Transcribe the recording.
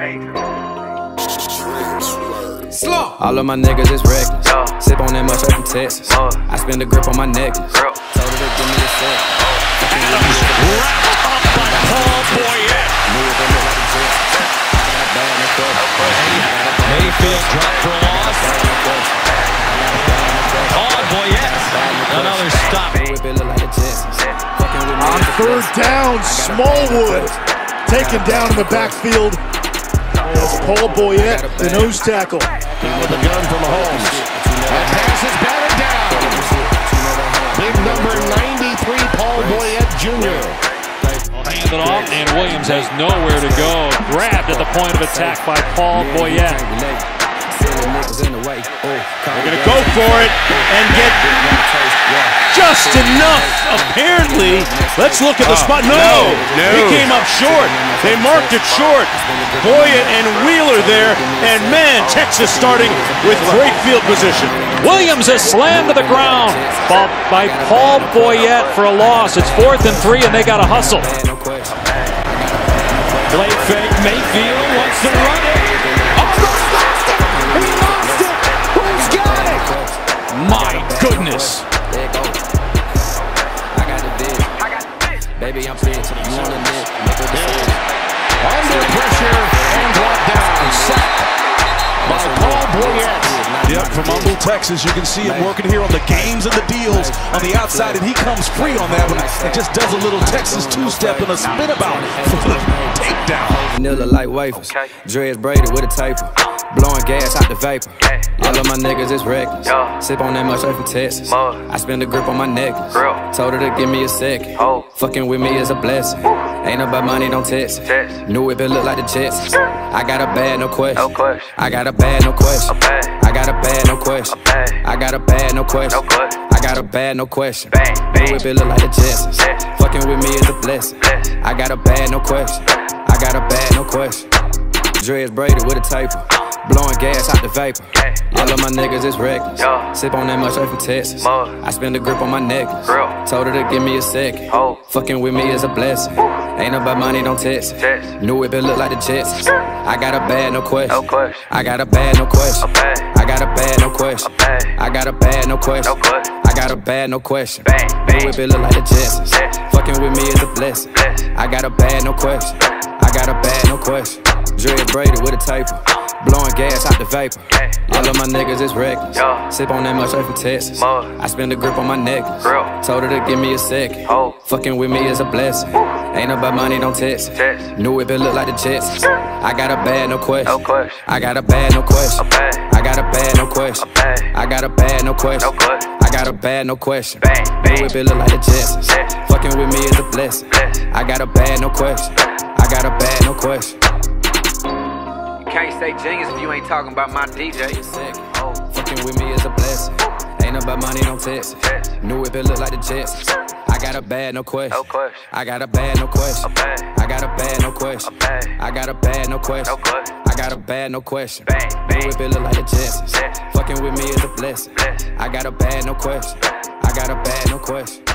Slow. All of my niggas is reckless. Sip on that much from Texas. I spend the grip on my necklace. Told her to give me a sec. Adams wrapped up by Paul Boyette. Mayfield dropped for a loss. Paul Boyette, another stop. On third down, Smallwood taken down in the backfield as Paul Boyette, the nose tackle. With the gun from Mahomes. That pass is batted down. Big number 93, Paul Boyette Jr. Hand it off, and Williams has nowhere to go. Grabbed at the point of attack by Paul Boyette. They're going to go for it and get just enough, apparently. Let's look at the spot. No, he came up short. They marked it short. Boyette and Wheeler there, and man, Texas starting with great field position. Williams is slammed to the ground by Paul Boyette for a loss. It's 4th and 3, and they got to hustle. Play fake, Mayfield wants to run it. My goodness. Baby, I'm fit. You want a nip? Under pressure and brought down. Sacked by Paul Boyette. Yep, from Humble, Texas. You can see him working here on the games and the deals on the outside, and he comes free on that one and just does a little Texas two-step and a spin about for the takedown. Vanilla like wafers. Dreads braided with a taper. Blowing gas out the vapor. All of my niggas is reckless. Sip on that much from Texas. I spend the grip on my necklace. Told her to give me a second. Fucking with me is a blessing. Ain't about money, don't text it. New whip, it look like the Jets. I got a bad, no question. I got a bad, no question. I got a bad, no question. I got a bad, no question. I got a bad, no question. New whip, it look like the Jets. Fucking with me is a blessing. I got a bad, no question. I got a bad, no question. Dreads braided with a taper. Blowing gas out the vapor. All of my niggas is reckless. Sip on that much from Texas. I spend the grip on my necklace. Told her to give me a second. Fucking with me is a blessing. Ain't about money, don't text it. New whip, it look like the Jets. I got a bad, no question. I got a bad, no question. I got a bad, no question. I got a bad, no question. I got a bad, no question. New whip, it look like the Jets. Fucking with me is a blessing. I got a bad, no question. I got a bad, no question. Dreads braided with a taper. Blowing gas out the vapor. All of my niggas is reckless. Sip on that much from Texas. I spend the grip on my necklace. Told her to give me a second. Fucking with me is a blessing. Ain't about money, don't text it. New whip, it look like the Jets. I got a bad, no question. I got a bad, no question. I got a bad, no question. I got a bad, no question. I got a bad, no question. New whip, it look like the Jets. Fucking with me is a blessing. I got a bad, no question. I got a bad, no question. Can't say genius if you ain't talking about my DJ. Fucking with me is a blessing. Ain't about money, don't text it. New whip, it look like the Jets. I got a bad, no question. I got a bad, no question. I got a bad, no question. I got a bad, no question. I got a bad, no question. New whip, it look like the Jets. Fucking with me is a blessing. I got a bad, no question. I got a bad, no question.